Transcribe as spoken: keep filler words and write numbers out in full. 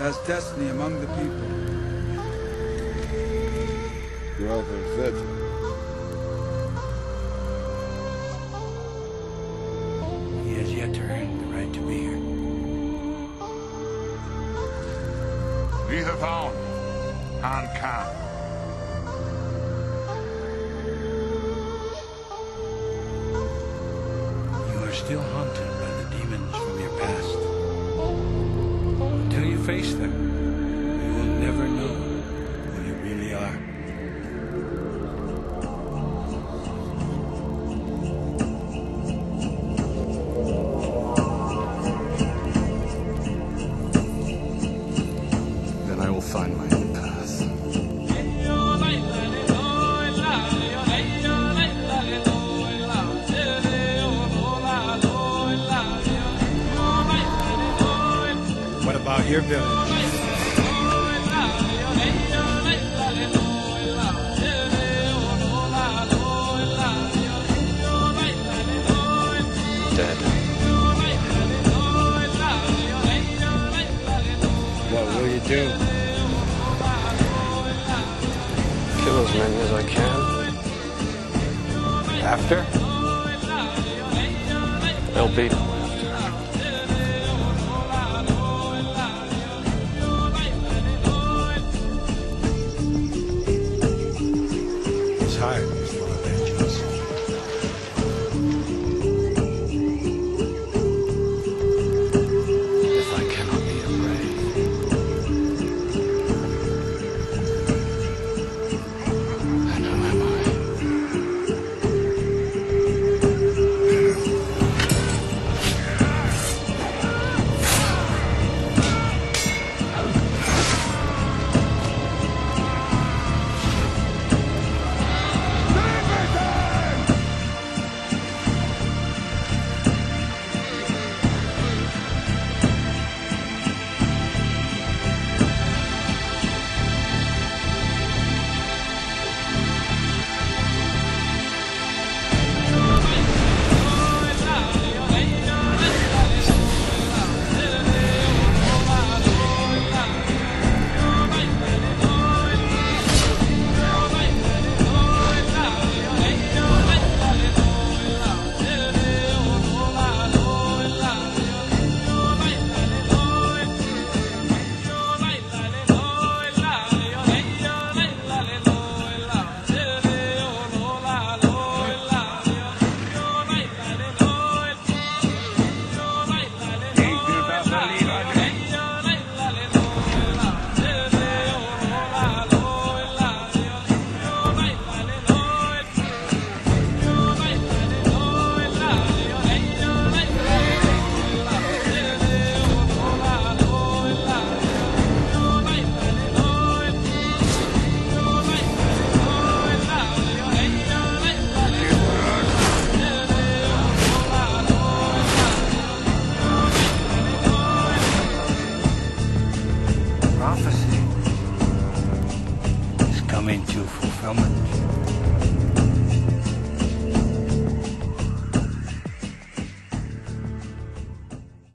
has destiny among the people. Well, that's it. He has yet to earn the right to be here. We have found Han Khan. You are still haunted by the demons from your past. Until you face them, you will never know who you really are. Then I will find my own path. What about your village? Dead. What will you do? Kill as many as I can. After? They'll beat them. His heart is full of vengeance. If I cannot be a brave, then who am I? Prophecy is coming to fulfillment.